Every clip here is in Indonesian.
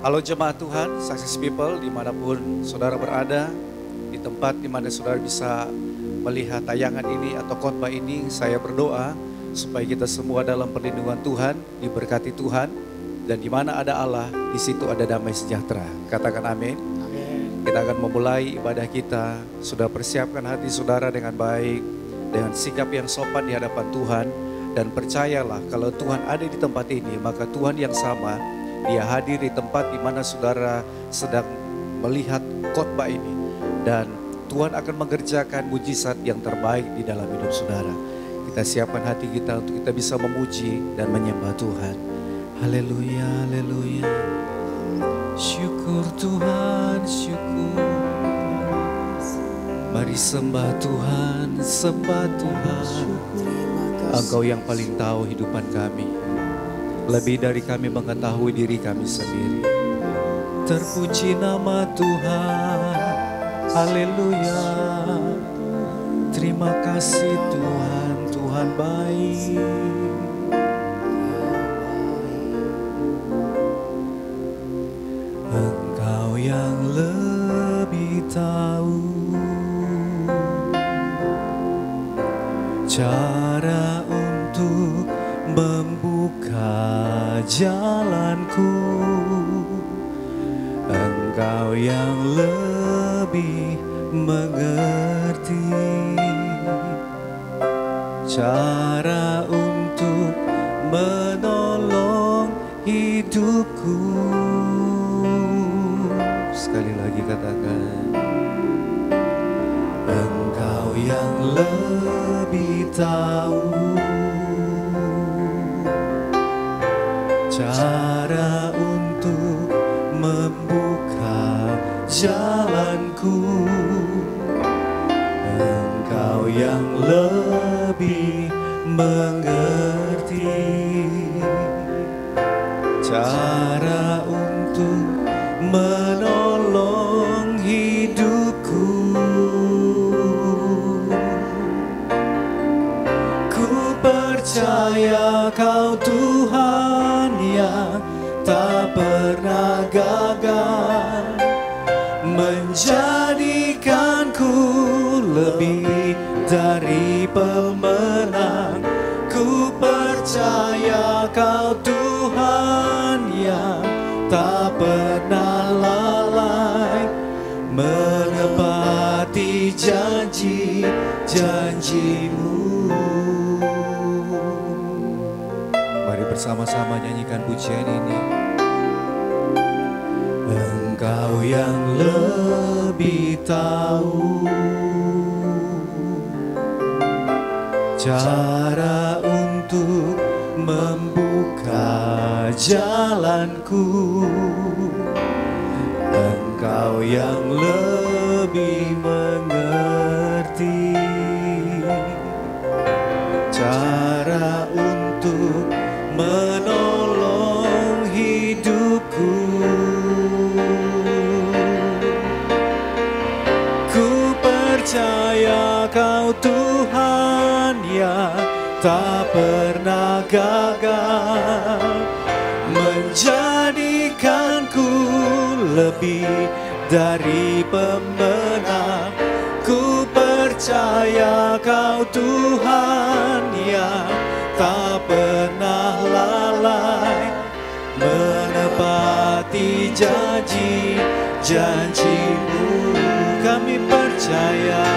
Halo jemaat Tuhan, Success People, dimanapun saudara berada, di tempat dimana saudara bisa melihat tayangan ini atau khotbah ini, saya berdoa supaya kita semua dalam perlindungan Tuhan, diberkati Tuhan, dan di mana ada Allah, di situ ada damai sejahtera. Katakan amin. Kita akan memulai ibadah kita, sudah persiapkan hati saudara dengan baik, dengan sikap yang sopan di hadapan Tuhan, dan percayalah kalau Tuhan ada di tempat ini, maka Tuhan yang sama, Dia hadir di tempat di mana saudara sedang melihat khotbah ini. Dan Tuhan akan mengerjakan mujizat yang terbaik di dalam hidup saudara. Kita siapkan hati kita untuk kita bisa memuji dan menyembah Tuhan. Haleluya, haleluya. Syukur Tuhan, syukur. Mari sembah Tuhan, sembah Tuhan. Engkau yang paling tahu hidupan kami. Lebih dari kami mengetahui diri kami sendiri. Terpuji nama Tuhan. Haleluya. Terima kasih Tuhan, Tuhan baik. Engkau yang lebih tahu cara untuk membuka jalanku. Engkau yang lebih mengerti cara untuk menolong hidupku. Sekali lagi katakan, Engkau yang lebih tahu cara untuk membuka jalanku. Engkau yang lebih mengerti cara untuk menolong hidupku. Ku percaya Kau Tuhan yang tak pernah gagal, menjadikanku lebih dari pemenang. Ku percaya Kau Tuhan yang tak pernah lalai, menepati janji-janjimu. Mari bersama-sama nyanyikan pujian ini. Engkau yang lebih tahu cara untuk membuka jalanku. Engkau yang lebih mengerti cara untuk menolong hidupku. Ku percaya Kau Tuhan yang tak pernah gagal, menjadikanku lebih dari pemenang. Ku percaya Kau Tuhan yang tak pernah lalai, menepati janji-janjimu. Kami percaya,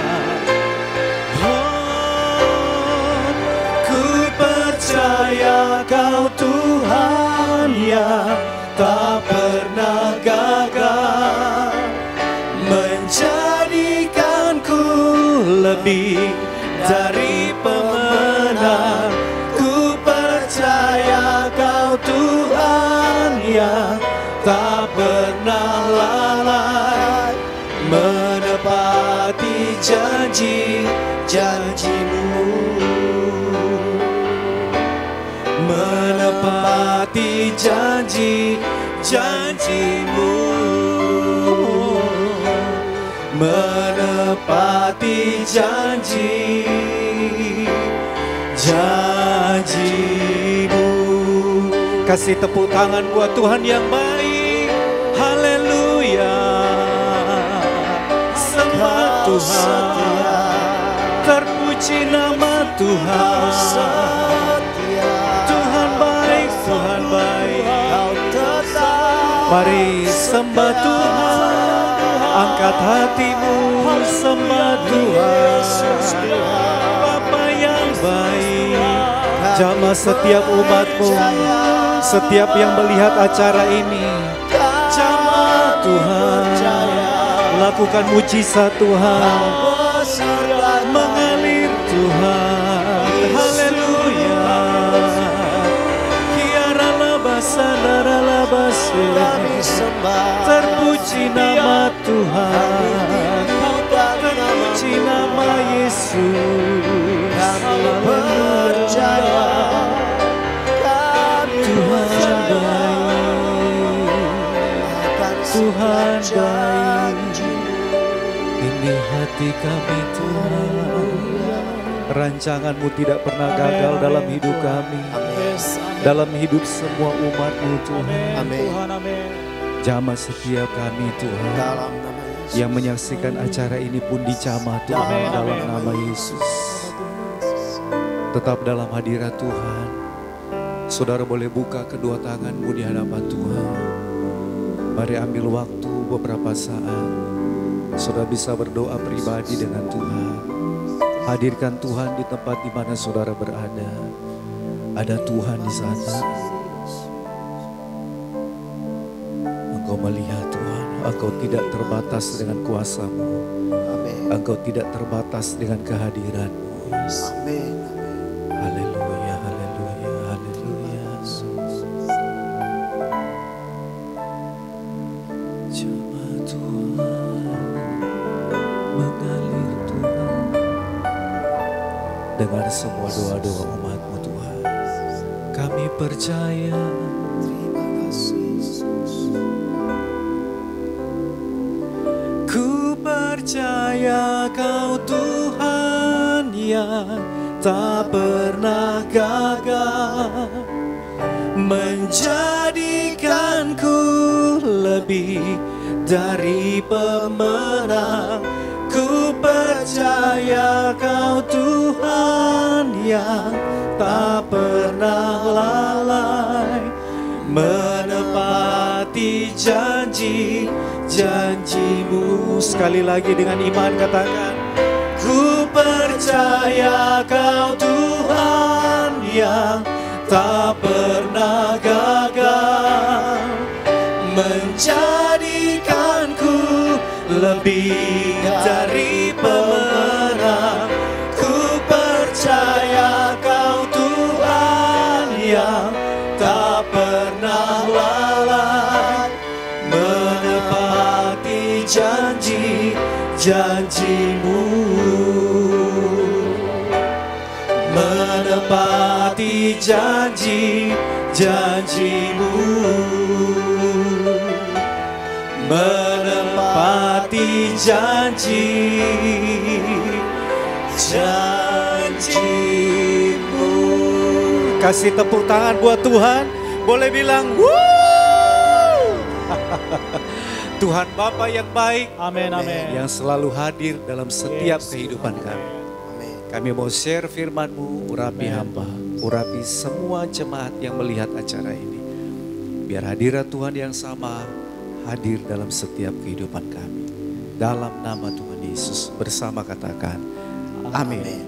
oh, ku percaya Kau Tuhan yang tak pernah gagal, menjadikanku lebih dari pemenang. Ku percaya Kau Tuhan yang tak pernah lalai, menepati janji-janjimu, menepati janji-janjimu, menepati janji-janjimu. Kasih tepuk tangan buat Tuhan yang baik. Tuhan. Terpuji nama Tuhan. Tuhan baik, Tuhan baik. Mari sembah Tuhan. Angkat hatimu, sembah Tuhan. Bapa yang baik, jamah setiap umatmu, setiap yang melihat acara ini, jamah Tuhan, lakukan mujizat Tuhan, mengalir Tuhan, haleluya. Kiara labasa, dara labase, terpuji nama Tuhan, terpuji nama Yesus, haleluya. Tuhan baik, Tuhan baik. Ini hati kami Tuhan, rancangan-Mu tidak pernah gagal dalam hidup kami, dalam hidup semua umat-Mu Tuhan. Jamah setiap kami Tuhan, yang menyaksikan acara ini pun dijamah Tuhan dalam nama Yesus. Tetap dalam hadirat Tuhan, saudara boleh buka kedua tanganmu di hadapan Tuhan. Mari ambil waktu beberapa saat, saudara bisa berdoa pribadi dengan Tuhan. Hadirkan Tuhan di tempat di mana saudara berada. Ada Tuhan di sana. Engkau melihat Tuhan, Engkau tidak terbatas dengan kuasa-Mu. Engkau tidak terbatas dengan kehadiran-Mu. Haleluya, haleluya, haleluya. Jamah Tuhan, mengalir Tuhan. Dengar semua doa-doa umat-Mu Tuhan. Kami percaya. Terima kasih Yesus. Ku percaya Kau Tuhan yang tak pernah gagal, menjadikanku lebih dari pemenang. Ku percaya Kau Tuhan yang tak pernah lalai, menepati janji-janji-Mu. Sekali lagi dengan iman katakan, ku percaya Kau Tuhan yang tak pernah gagal, menjadikanku lebih dari pemenang. Ku percaya Kau Tuhan yang tak pernah lalai, menepati janji-janji-Mu, menepati janji-janji-Mu, menepati janji-janji-Mu. Kasih tepuk tangan buat Tuhan. Boleh bilang wuh. Tuhan Bapa yang baik, amin, amin, yang selalu hadir dalam setiap kehidupan kami. Kami mau share firman-Mu, urapi hamba, urapi semua jemaat yang melihat acara ini. Biar hadirat Tuhan yang sama hadir dalam setiap kehidupan kami. Dalam nama Tuhan Yesus bersama katakan amin.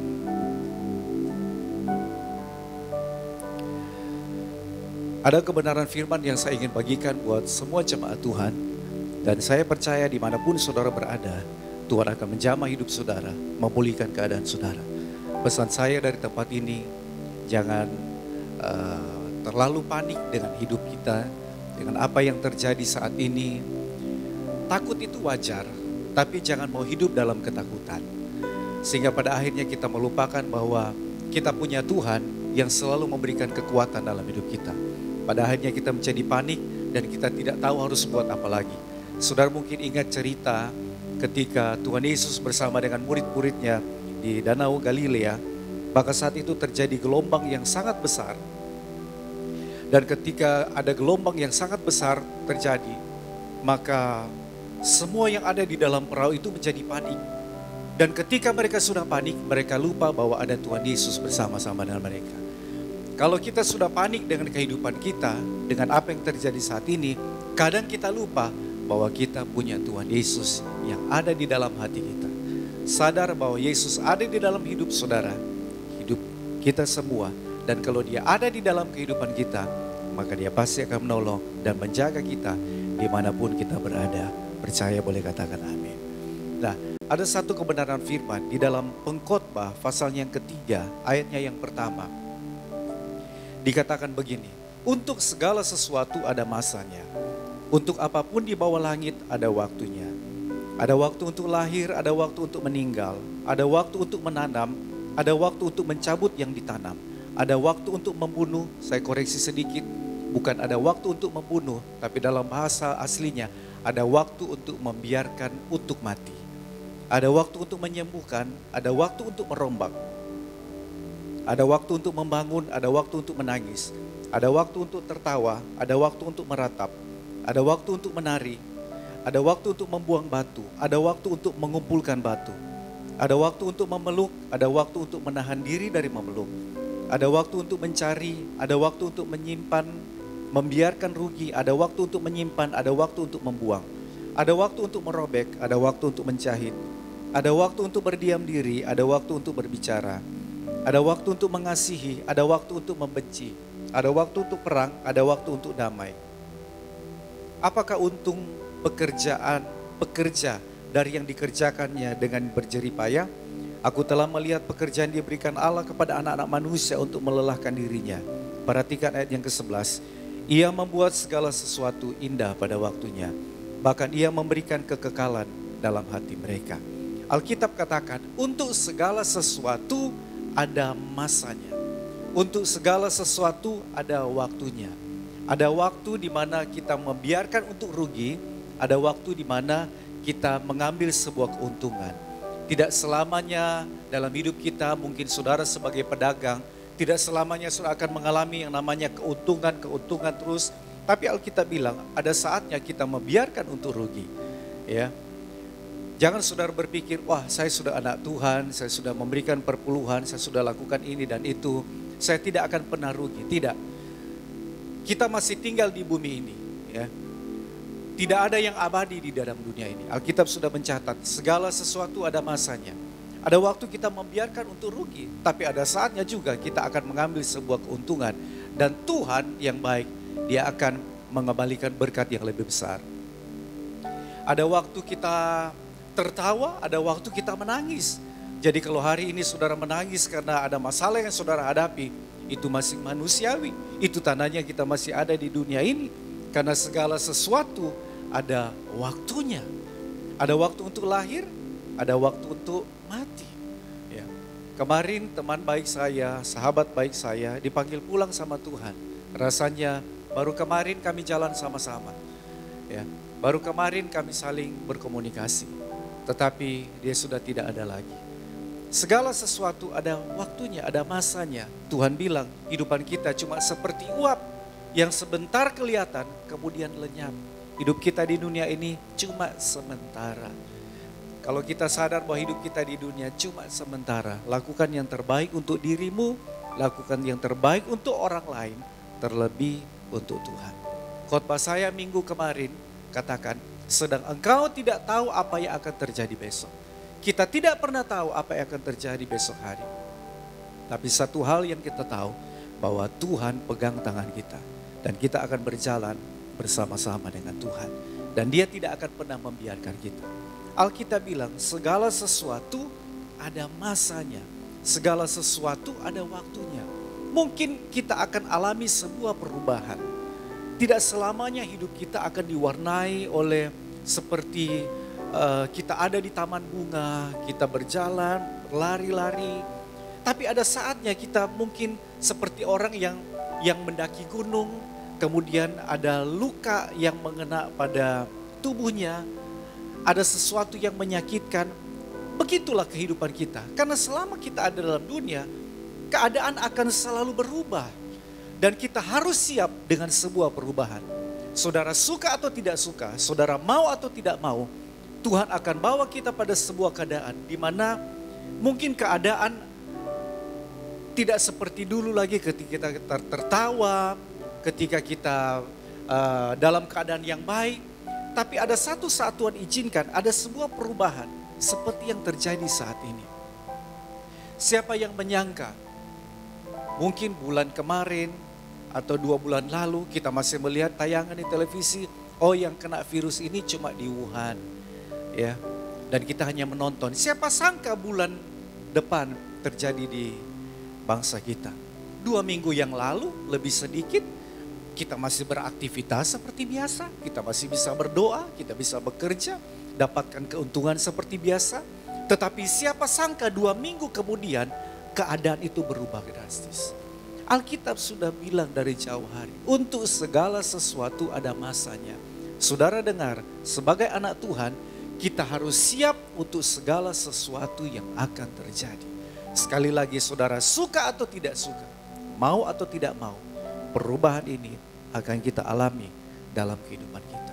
Ada kebenaran firman yang saya ingin bagikan buat semua jemaat Tuhan. Dan saya percaya dimanapun saudara berada, Tuhan akan menjamah hidup saudara, memulihkan keadaan saudara. Pesan saya dari tempat ini, jangan terlalu panik dengan hidup kita, dengan apa yang terjadi saat ini. Takut itu wajar, tapi jangan mau hidup dalam ketakutan. Sehingga pada akhirnya kita melupakan bahwa kita punya Tuhan yang selalu memberikan kekuatan dalam hidup kita. Pada akhirnya kita menjadi panik dan kita tidak tahu harus buat apa lagi. Saudara mungkin ingat cerita ketika Tuhan Yesus bersama dengan murid-muridnya di Danau Galilea. Maka saat itu terjadi gelombang yang sangat besar. Dan ketika ada gelombang yang sangat besar terjadi, maka Semua yang ada di dalam perahu itu menjadi panik. Dan ketika mereka sudah panik, mereka lupa bahwa ada Tuhan Yesus bersama-sama dengan mereka. Kalau kita sudah panik dengan kehidupan kita, dengan apa yang terjadi saat ini, kadang kita lupa bahwa kita punya Tuhan Yesus yang ada di dalam hati kita. Sadar bahwa Yesus ada di dalam hidup saudara, hidup kita semua. Dan kalau dia ada di dalam kehidupan kita, maka dia pasti akan menolong dan menjaga kita dimanapun kita berada. Percaya boleh katakan amin. Nah, ada satu kebenaran firman di dalam Pengkhotbah pasal yang ketiga, ayatnya yang pertama. Dikatakan begini, untuk segala sesuatu ada masanya. Untuk apapun di bawah langit ada waktunya. Ada waktu untuk lahir, ada waktu untuk meninggal. Ada waktu untuk menanam, ada waktu untuk mencabut yang ditanam. Ada waktu untuk membunuh, saya koreksi sedikit. Bukan ada waktu untuk membunuh, tapi dalam bahasa aslinya ada waktu untuk membiarkan untuk mati. Ada waktu untuk menyembuhkan, ada waktu untuk merombak. Ada waktu untuk membangun, ada waktu untuk menangis. Ada waktu untuk tertawa, ada waktu untuk meratap. Ada waktu untuk menari, ada waktu untuk membuang batu, ada waktu untuk mengumpulkan batu. Ada waktu untuk memeluk, ada waktu untuk menahan diri dari memeluk. Ada waktu untuk mencari, ada waktu untuk menyimpan, membiarkan rugi, ada waktu untuk menyimpan, ada waktu untuk membuang. Ada waktu untuk merobek, ada waktu untuk menjahit. Ada waktu untuk berdiam diri, ada waktu untuk berbicara. Ada waktu untuk mengasihi, ada waktu untuk membenci. Ada waktu untuk perang, ada waktu untuk damai. Apakah untung pekerja dari yang dikerjakannya dengan berjerih payah? Aku telah melihat pekerjaan diberikan Allah kepada anak-anak manusia untuk melelahkan dirinya. Perhatikan ayat yang ke-11. Ia membuat segala sesuatu indah pada waktunya. Bahkan ia memberikan kekekalan dalam hati mereka. Alkitab katakan, untuk segala sesuatu ada masanya. Untuk segala sesuatu ada waktunya. Ada waktu di mana kita membiarkan untuk rugi, ada waktu di mana kita mengambil sebuah keuntungan. Tidak selamanya dalam hidup kita, mungkin saudara sebagai pedagang, tidak selamanya saudara akan mengalami yang namanya keuntungan terus. Tapi Alkitab bilang, ada saatnya kita membiarkan untuk rugi. Ya, jangan saudara berpikir, wah saya sudah anak Tuhan, saya sudah memberikan perpuluhan, saya sudah lakukan ini dan itu, saya tidak akan pernah rugi. Tidak. Kita masih tinggal di bumi ini, ya. Tidak ada yang abadi di dalam dunia ini. Alkitab sudah mencatat, segala sesuatu ada masanya. Ada waktu kita membiarkan untuk rugi, tapi ada saatnya juga kita akan mengambil sebuah keuntungan. Dan Tuhan yang baik, dia akan mengembalikan berkat yang lebih besar. Ada waktu kita tertawa, ada waktu kita menangis. Jadi kalau hari ini saudara menangis karena ada masalah yang saudara hadapi, itu masih manusiawi. Itu tandanya kita masih ada di dunia ini. Karena segala sesuatu ada waktunya. Ada waktu untuk lahir, ada waktu untuk mati. Ya. Kemarin teman baik saya, sahabat baik saya dipanggil pulang sama Tuhan. Rasanya baru kemarin kami jalan sama-sama. Ya. Baru kemarin kami saling berkomunikasi. Tetapi dia sudah tidak ada lagi. Segala sesuatu ada waktunya, ada masanya. Tuhan bilang hidupan kita cuma seperti uap yang sebentar kelihatan kemudian lenyap. Hidup kita di dunia ini cuma sementara. Kalau kita sadar bahwa hidup kita di dunia cuma sementara, lakukan yang terbaik untuk dirimu, lakukan yang terbaik untuk orang lain, terlebih untuk Tuhan. Khotbah saya minggu kemarin katakan, sedang engkau tidak tahu apa yang akan terjadi besok. Kita tidak pernah tahu apa yang akan terjadi besok hari. Tapi satu hal yang kita tahu, bahwa Tuhan pegang tangan kita. Dan kita akan berjalan bersama-sama dengan Tuhan. Dan dia tidak akan pernah membiarkan kita. Alkitab bilang segala sesuatu ada masanya. Segala sesuatu ada waktunya. Mungkin kita akan alami sebuah perubahan. Tidak selamanya hidup kita akan diwarnai oleh seperti kita ada di taman bunga, kita berjalan, lari-lari. Tapi ada saatnya kita mungkin seperti orang yang mendaki gunung, kemudian ada luka yang mengena pada tubuhnya, ada sesuatu yang menyakitkan. Begitulah kehidupan kita. Karena selama kita ada dalam dunia, keadaan akan selalu berubah. Dan kita harus siap dengan sebuah perubahan. Saudara suka atau tidak suka, saudara mau atau tidak mau, Tuhan akan bawa kita pada sebuah keadaan di mana mungkin keadaan tidak seperti dulu lagi ketika kita tertawa, ketika kita dalam keadaan yang baik. Tapi ada satu saat Tuhan izinkan, ada sebuah perubahan seperti yang terjadi saat ini. Siapa yang menyangka mungkin bulan kemarin atau 2 bulan lalu kita masih melihat tayangan di televisi, oh yang kena virus ini cuma di Wuhan, ya. Dan kita hanya menonton. Siapa sangka bulan depan terjadi di bangsa kita. 2 minggu yang lalu lebih sedikit kita masih beraktivitas seperti biasa, kita masih bisa berdoa, kita bisa bekerja, dapatkan keuntungan seperti biasa. Tetapi siapa sangka 2 minggu kemudian keadaan itu berubah drastis. Alkitab sudah bilang dari jauh hari, untuk segala sesuatu ada masanya. Saudara dengar, sebagai anak Tuhan, kita harus siap untuk segala sesuatu yang akan terjadi. Sekali lagi saudara, suka atau tidak suka, mau atau tidak mau, perubahan ini akan kita alami dalam kehidupan kita.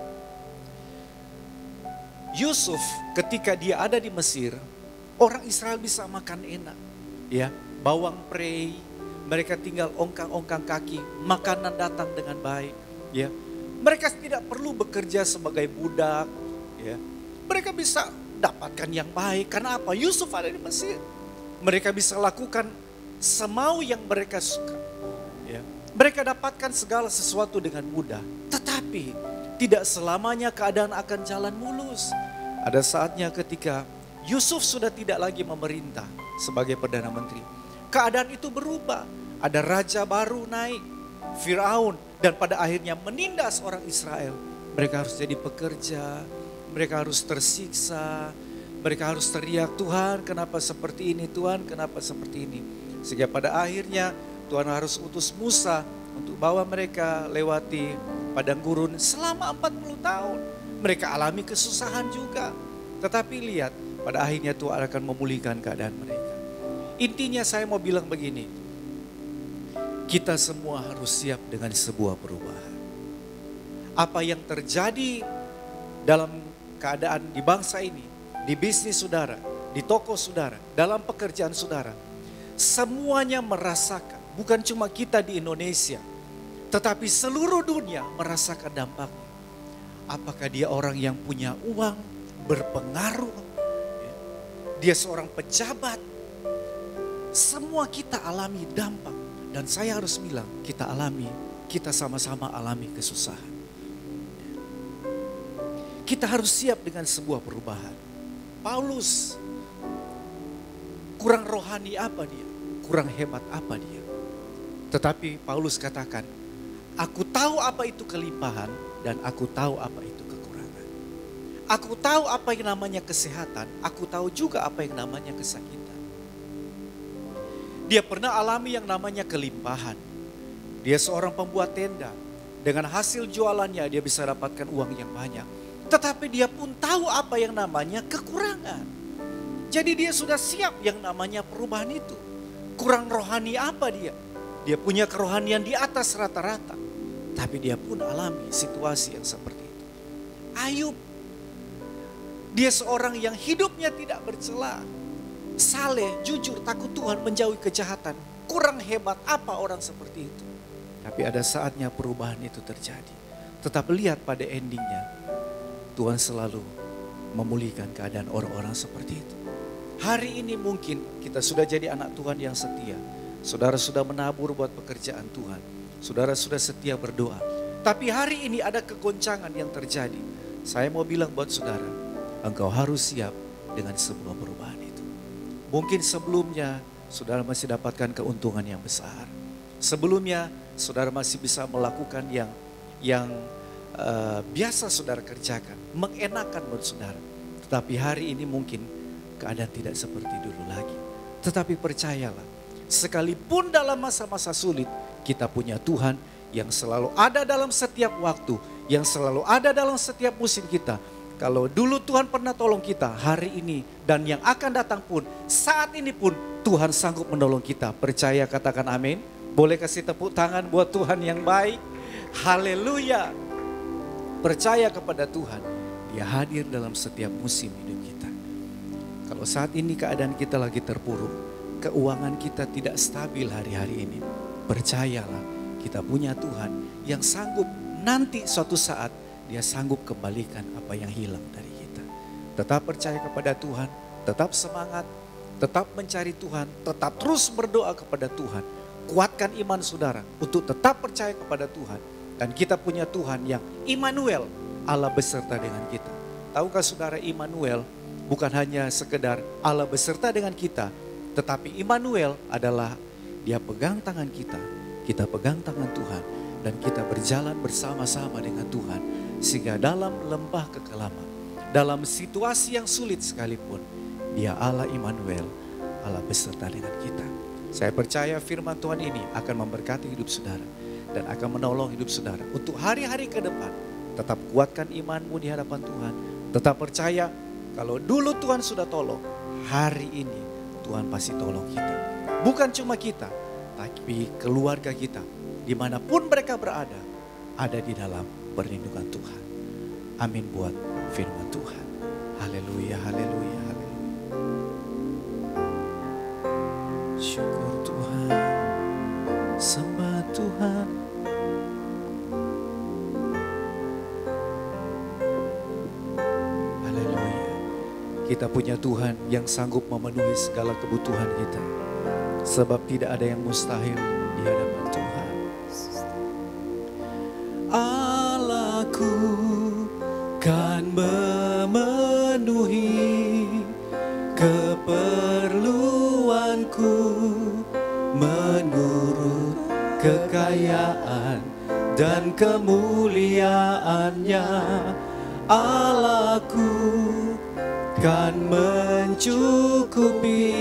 Yusuf ketika dia ada di Mesir, orang Israel bisa makan enak, ya, bawang prei, mereka tinggal ongkang-ongkang kaki, makanan datang dengan baik, ya. Mereka tidak perlu bekerja sebagai budak, ya. Mereka bisa dapatkan yang baik. Karena apa? Yusuf ada di Mesir. Mereka bisa lakukan semau yang mereka suka, ya. Mereka dapatkan segala sesuatu dengan mudah. Tetapi tidak selamanya keadaan akan jalan mulus. Ada saatnya ketika Yusuf sudah tidak lagi memerintah sebagai Perdana Menteri. Keadaan itu berubah. Ada raja baru naik, Firaun. Dan pada akhirnya menindas orang Israel. Mereka harus jadi pekerja, mereka harus tersiksa, mereka harus teriak, Tuhan kenapa seperti ini, Tuhan kenapa seperti ini. Sehingga pada akhirnya Tuhan harus utus Musa untuk bawa mereka lewati padang gurun selama 40 tahun. Mereka alami kesusahan juga. Tetapi lihat, pada akhirnya Tuhan akan memulihkan keadaan mereka. Intinya saya mau bilang begini, kita semua harus siap dengan sebuah perubahan. Apa yang terjadi dalam keadaan di bangsa ini, di bisnis saudara, di toko saudara, dalam pekerjaan saudara, semuanya merasakan. Bukan cuma kita di Indonesia, tetapi seluruh dunia merasakan dampaknya. Apakah dia orang yang punya uang, berpengaruh, dia seorang pejabat, semua kita alami dampak. Dan saya harus bilang, kita sama-sama alami kesusahan. Kita harus siap dengan sebuah perubahan. Paulus, kurang rohani apa dia? Kurang hebat apa dia? Tetapi Paulus katakan, aku tahu apa itu kelimpahan dan aku tahu apa itu kekurangan. Aku tahu apa yang namanya kesehatan, aku tahu juga apa yang namanya kesakitan. Dia pernah alami yang namanya kelimpahan. Dia seorang pembuat tenda. Dengan hasil jualannya dia bisa dapatkan uang yang banyak. Tetapi dia pun tahu apa yang namanya kekurangan. Jadi dia sudah siap yang namanya perubahan itu. Kurang rohani apa dia? Dia punya kerohanian di atas rata-rata. Tapi dia pun alami situasi yang seperti itu. Ayub, dia seorang yang hidupnya tidak bercela. Saleh, jujur, takut Tuhan, menjauhi kejahatan. Kurang hebat apa orang seperti itu? Tapi ada saatnya perubahan itu terjadi. Tetapi lihat pada endingnya, Tuhan selalu memulihkan keadaan orang-orang seperti itu. Hari ini mungkin kita sudah jadi anak Tuhan yang setia. Saudara sudah menabur buat pekerjaan Tuhan. Saudara sudah setia berdoa. Tapi hari ini ada kegoncangan yang terjadi. Saya mau bilang buat saudara, engkau harus siap dengan sebuah perubahan itu. Mungkin sebelumnya saudara masih dapatkan keuntungan yang besar. Sebelumnya saudara masih bisa melakukan yang biasa saudara kerjakan, mengenakan buat saudara. Tetapi hari ini mungkin keadaan tidak seperti dulu lagi. Tetapi percayalah, sekalipun dalam masa-masa sulit, kita punya Tuhan yang selalu ada dalam setiap waktu, yang selalu ada dalam setiap musim kita. Kalau dulu Tuhan pernah tolong kita, hari ini dan yang akan datang pun, saat ini pun Tuhan sanggup menolong kita. Percaya, katakan amin. Boleh kasih tepuk tangan buat Tuhan yang baik. Haleluya. percaya kepada Tuhan, Dia hadir dalam setiap musim hidup kita. Kalau saat ini keadaan kita lagi terpuruk, keuangan kita tidak stabil hari-hari ini, percayalah kita punya Tuhan yang sanggup nanti suatu saat Dia sanggup kembalikan apa yang hilang dari kita. Tetap percaya kepada Tuhan, tetap semangat, tetap mencari Tuhan, tetap terus berdoa kepada Tuhan. Kuatkan iman saudara untuk tetap percaya kepada Tuhan. Dan kita punya Tuhan yang Immanuel, Allah beserta dengan kita. Tahukah saudara, Immanuel bukan hanya sekedar Allah beserta dengan kita, tetapi Immanuel adalah Dia pegang tangan kita pegang tangan Tuhan, dan kita berjalan bersama-sama dengan Tuhan. Sehingga dalam lembah kekelaman, dalam situasi yang sulit sekalipun, Dia Allah Immanuel, Allah beserta dengan kita. Saya percaya firman Tuhan ini akan memberkati hidup saudara dan akan menolong hidup saudara untuk hari-hari ke depan. Tetap kuatkan imanmu di hadapan Tuhan. Tetap percaya kalau dulu Tuhan sudah tolong, hari ini Tuhan pasti tolong kita. Bukan cuma kita, tapi keluarga kita, dimanapun mereka berada, ada di dalam perlindungan Tuhan. Amin buat firman Tuhan. Haleluya, haleluya, haleluya. Syukur Tuhan, sembah Tuhan. Haleluya. Kita punya Tuhan yang sanggup memenuhi segala kebutuhan kita. Sebab tidak ada yang mustahil di hadapan Tuhan. Allahku kan memenuhi keperluanku menurut kekayaan dan kemuliaannya. Allahku kan mencukupi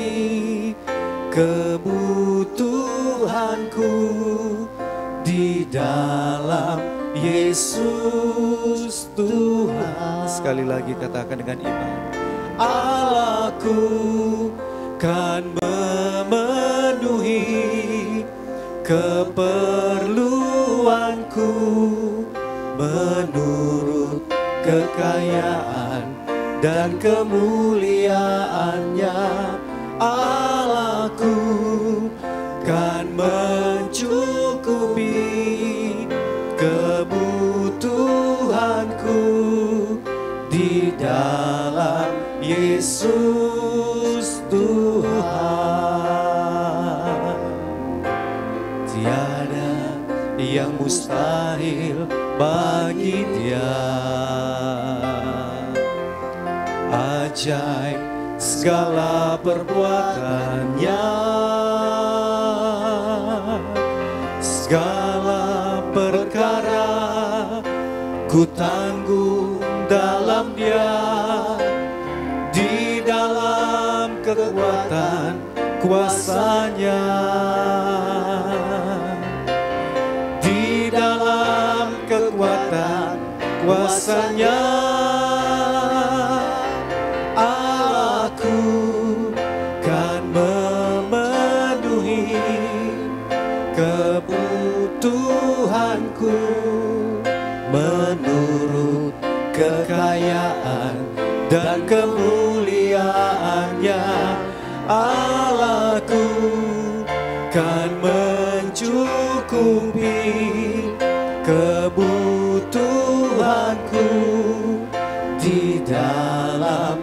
kebutuhanku di dalam Yesus Tuhan. Sekali lagi katakan dengan iman. Allahku kan memenuhi keperluanku menurut kekayaan dan kemuliaannya. Allahku kan mencukupi kebutuhanku di dalam Yesus Tuhan. Tiada yang mustahil bagi Dia. Ajaib segala perbuatannya, segala perkara ku tanggung dalam Dia, di dalam kekuatan kuasa-Nya, di dalam kekuatan kuasa-Nya. Aku kan memenuhi kebutuhanku menurut kekayaan dan kemuliaannya. Allahku kan mencukupi kebutuhanku di dalam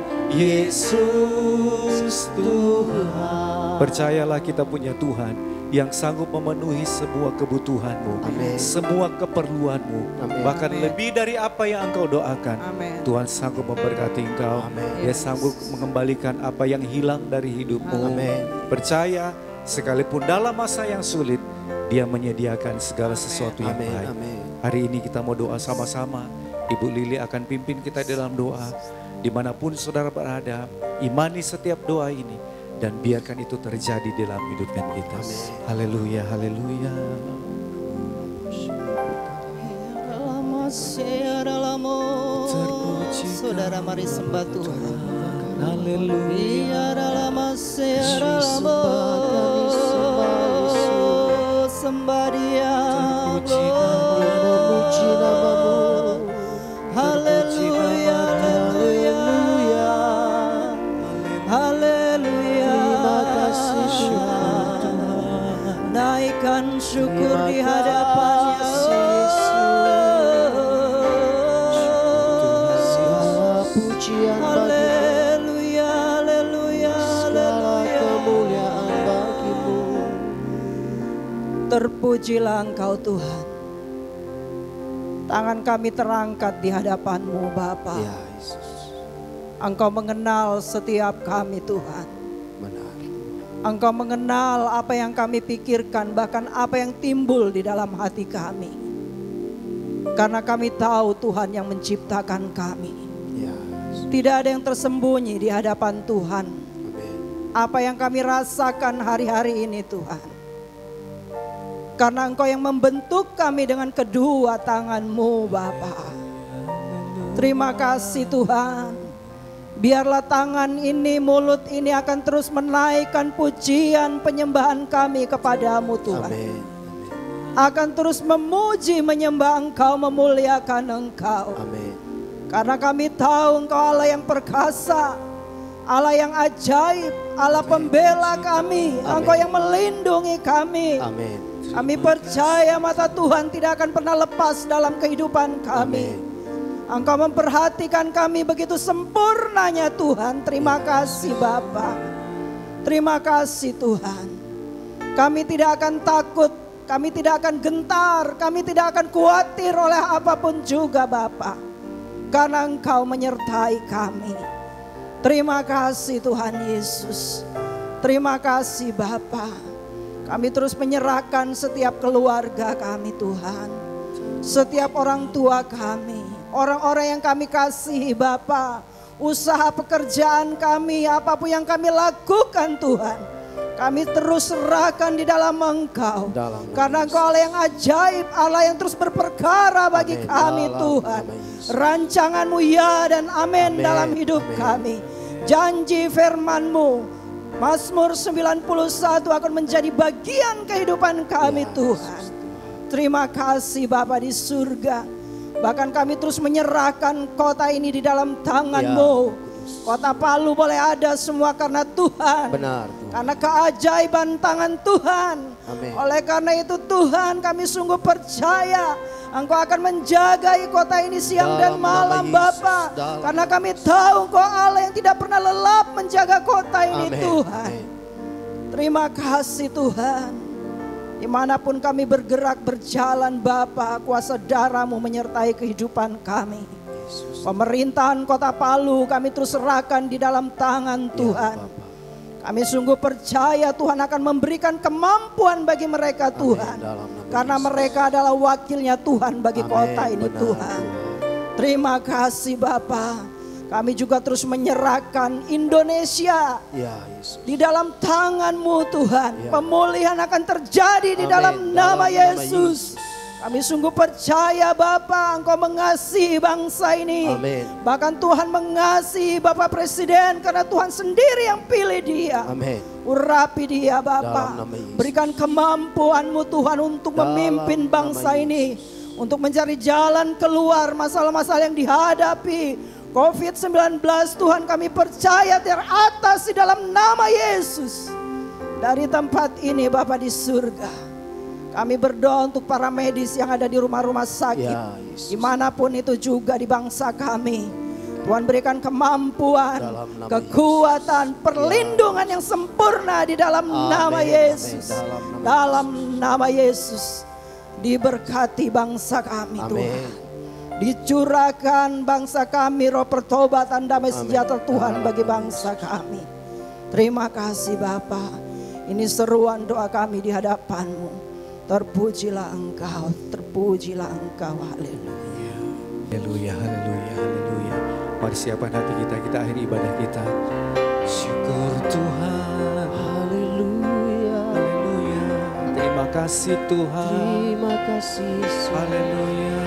Yesus Tuhan. Percayalah kita punya Tuhan yang sanggup memenuhi semua kebutuhanmu, Amen. semua keperluanmu, Amen. bahkan lebih dari apa yang engkau doakan. Amen. Tuhan sanggup memberkati engkau. Amen. Dia sanggup mengembalikan apa yang hilang dari hidupmu. Amen. Percaya, sekalipun dalam masa yang sulit, Dia menyediakan segala sesuatu yang Amen. baik. Amen. Hari ini kita mau doa sama-sama. Ibu Lili akan pimpin kita dalam doa. Dimanapun saudara berada, imani setiap doa ini dan biarkan itu terjadi dalam hidupkan kita. Haleluya, haleluya. Terpuji Saudara mari sembah Tuhan. Haleluya. Sembah Dia, Terpuji namamu. bersyukur di hadapan-Nya. Pujian Haleluya, haleluya, segala haleluya. kemuliaan bagimu. Terpujilah Engkau Tuhan. Tangan kami terangkat di hadapan-Mu Bapa. Ya Yesus, Engkau mengenal setiap kami Tuhan. benar. Engkau mengenal apa yang kami pikirkan, bahkan apa yang timbul di dalam hati kami. Karena kami tahu Tuhan yang menciptakan kami. Ya Yesus, Tidak ada yang tersembunyi di hadapan Tuhan. amin. Apa yang kami rasakan hari-hari ini Tuhan. Karena Engkau yang membentuk kami dengan kedua tangan-Mu Bapa. Terima kasih Tuhan. Biarlah tangan ini, mulut ini akan terus menaikkan pujian penyembahan kami kepadamu Tuhan. Amin. Akan terus memuji, menyembah Engkau, memuliakan Engkau. Amin. Karena kami tahu Engkau Allah yang perkasa, Allah yang ajaib, Allah pembela kami, Engkau yang melindungi kami. Amin. Kami percaya mata Tuhan tidak akan pernah lepas dalam kehidupan kami. Amin. Engkau memperhatikan kami begitu sempurnanya Tuhan. Terima kasih Bapa. Terima kasih Tuhan. Kami tidak akan takut, kami tidak akan gentar, kami tidak akan khawatir oleh apapun juga Bapa. Karena Engkau menyertai kami. Terima kasih Tuhan Yesus. Terima kasih Bapa. Kami terus menyerahkan setiap keluarga kami Tuhan. Setiap orang tua kami, orang-orang yang kami kasihi Bapa. Usaha pekerjaan kami, apapun yang kami lakukan Tuhan, kami terus serahkan di dalam Engkau. Karena Engkau Allah yang ajaib, Allah yang terus berperkara bagi Amin. kami Dalam Tuhan. nama Yesus. Rancangan-Mu ya dan amin Amin. dalam hidup Amin. kami. Janji firman-Mu Mazmur 91 akan menjadi bagian kehidupan kami Ya, Tuhan. Terima kasih Bapa di surga. Bahkan kami terus menyerahkan kota ini di dalam tangan-Mu. Kota Palu boleh ada semua karena Tuhan. Benar Tuhan. Karena keajaiban tangan Tuhan. Amin. Oleh karena itu Tuhan, kami sungguh percaya Engkau akan menjaga kota ini siang dan Dalam malam nama Yesus, Bapa. dalam Karena kami tahu Engkau Allah yang tidak pernah lelap menjaga kota ini Amin. Tuhan. Amin. Terima kasih Tuhan. Dimanapun kami bergerak berjalan Bapa, kuasa darah-Mu menyertai kehidupan kami. Yesus. Pemerintahan kota Palu kami terus serahkan di dalam tangan Tuhan. Ya, Bapa. Kami sungguh percaya Tuhan akan memberikan kemampuan bagi mereka Amin. Tuhan. Dalam nama Karena Yesus. mereka adalah wakilnya Tuhan bagi Amin. kota ini Benar, Tuhan. Terima kasih Bapa. Kami juga terus menyerahkan Indonesia Ya Yesus. di dalam tangan-Mu Tuhan. Ya. Pemulihan akan terjadi di Amin. dalam nama Dalam nama Yesus. Yesus. Kami sungguh percaya Bapa, Engkau mengasihi bangsa ini. Amin. Bahkan Tuhan mengasihi Bapak Presiden karena Tuhan sendiri yang pilih dia. Amin. Urapi dia Dalam Bapa. nama Yesus. Berikan kemampuan-Mu Tuhan untuk Dalam memimpin nama bangsa Yesus. ini. Untuk mencari jalan keluar masalah-masalah yang dihadapi. COVID-19 Tuhan kami percaya teratas di dalam nama Yesus. Dari tempat ini Bapa di surga. Kami berdoa untuk para medis yang ada di rumah-rumah sakit. Ya Yesus. Dimanapun itu juga di bangsa kami. Tuhan berikan kemampuan, Dalam nama kekuatan, perlindungan yang sempurna di dalam Amin, nama amin. Yesus. Dalam nama Dalam nama Yesus. Diberkati bangsa kami Amin. Tuhan. Dicurahkan bangsa kami roh pertobatan damai Amin. sejahtera Tuhan Dalam bagi nama bangsa kami. Terima kasih Bapa. Ini seruan doa kami di hadapan-Mu. Terpujilah Engkau, terpujilah Engkau. Haleluya. Haleluya, haleluya, haleluya. Mari siapkan hati kita, kita akhiri ibadah kita. Syukur Tuhan. Haleluya. Haleluya. Terima kasih Tuhan. Terima kasih Yesus. Haleluya.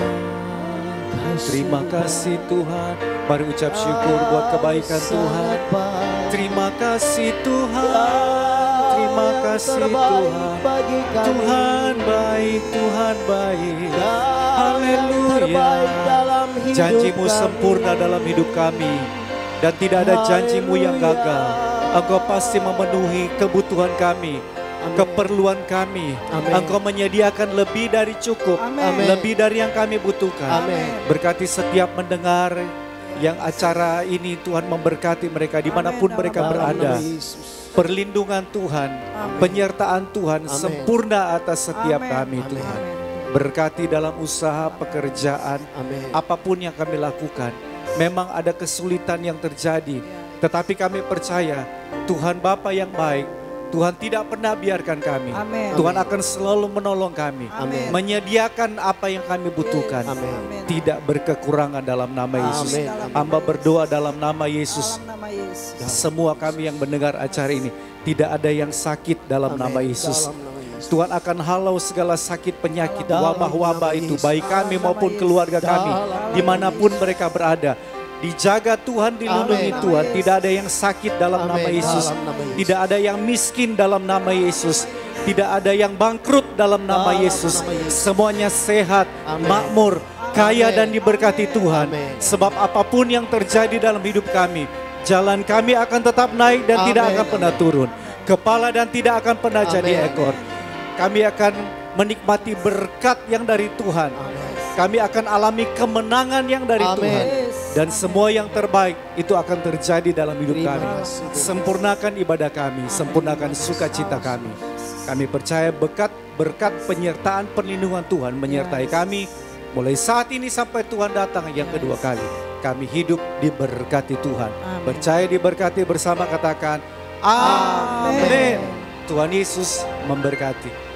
Terima kasih Tuhan. Mari ucap syukur buat kebaikan Tuhan. Terima kasih Tuhan. Terima kasih Tuhan. Tuhan baik, Tuhan baik. Haleluya. Janji-Mu sempurna dalam hidup kami. Dan tidak ada janji-Mu yang gagal. Engkau pasti memenuhi kebutuhan kami. keperluan kami. Amin. Engkau menyediakan lebih dari cukup, Amin. lebih dari yang kami butuhkan. Amin. Berkati setiap mendengar yang acara ini, Tuhan memberkati mereka dimanapun Amin. mereka Dalam berada. nama Yesus. Perlindungan Tuhan, Amin. penyertaan Tuhan Amin. sempurna atas setiap Amin. kami Amin. Tuhan. Amin. Berkati dalam usaha, pekerjaan, Amin. apapun yang kami lakukan. Memang ada kesulitan yang terjadi, tetapi kami percaya Tuhan Bapa yang baik. Tuhan tidak pernah biarkan kami. Amin. Tuhan akan selalu menolong kami, Amin. menyediakan apa yang kami butuhkan. Amin. Tidak berkekurangan dalam nama Yesus. Amin. Hamba berdoa dalam nama Yesus. Dalam nama Yesus. Semua kami yang mendengar acara ini, tidak ada yang sakit dalam Amin. nama Yesus. Dalam nama Yesus. Tuhan akan halau segala sakit penyakit, Dalam wabah-wabah nama itu, Yesus. baik kami maupun keluarga kami, Dalam nama dimanapun mereka berada. Dijaga Tuhan, dilindungi Amin. Tuhan. Tidak ada yang sakit dalam Amin. nama Yesus. Dalam nama Yesus. Tidak ada yang miskin dalam nama Yesus. Tidak ada yang bangkrut dalam nama Dalam Yesus. nama Yesus. Semuanya sehat, Amin. makmur, kaya Amin. dan diberkati Tuhan. Amin. Sebab apapun yang terjadi dalam hidup kami, jalan kami akan tetap naik dan Amin. tidak akan pernah turun. Kepala dan tidak akan pernah Amin. jadi ekor. Kami akan menikmati berkat yang dari Tuhan. Amin. Kami akan alami kemenangan yang dari Amin. Tuhan. Dan semua yang terbaik itu akan terjadi dalam hidup Terima kami. kasih, Tuhan. Sempurnakan ibadah kami, sempurnakan sukacita kami. Kami percaya berkat penyertaan perlindungan Tuhan menyertai kami. Mulai saat ini sampai Tuhan datang yang kedua kali. Kami hidup diberkati Tuhan. Amin. Percaya diberkati bersama, katakan amin. Tuhan Yesus memberkati.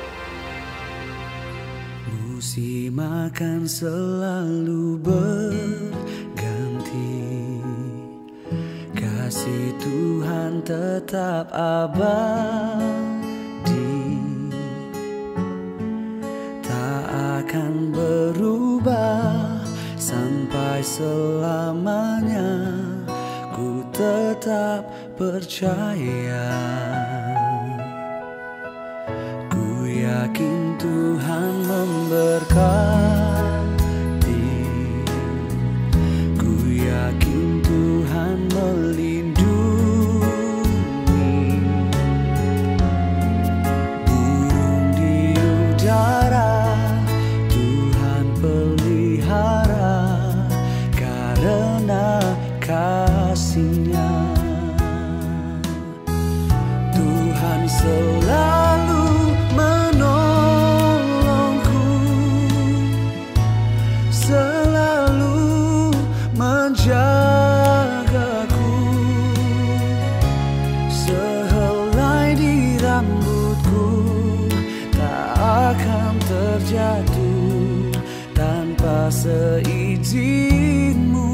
Musim akan selalu berganti, kasih Tuhan tetap abadi, tak akan berubah sampai selamanya. Ku tetap percaya, ku yakin Tuhan memberkati, ku yakin Tuhan melindungi, burung di udara Tuhan pelihara karena kasih-Nya. Tuhan selalu menolongku, selalu menjagaku, sehelai di rambutku tak akan terjatuh tanpa seizin-Mu.